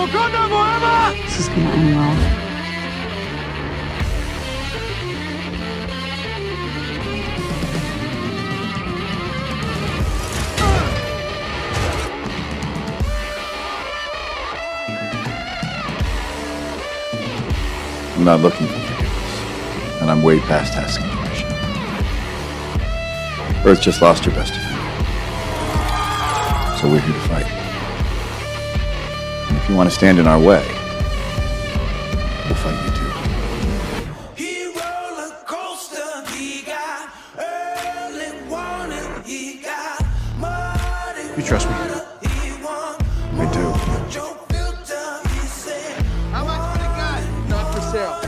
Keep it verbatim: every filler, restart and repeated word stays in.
This is gonna end well. I'm not looking for forgiveness, and I'm way past asking permission. Earth just lost her best defender, so we're here to fight. And if you want to stand in our way, we'll fight you too. He roller coaster, he got early warning, he got money. You trust me? I I do. How much for the gun? Not for sale.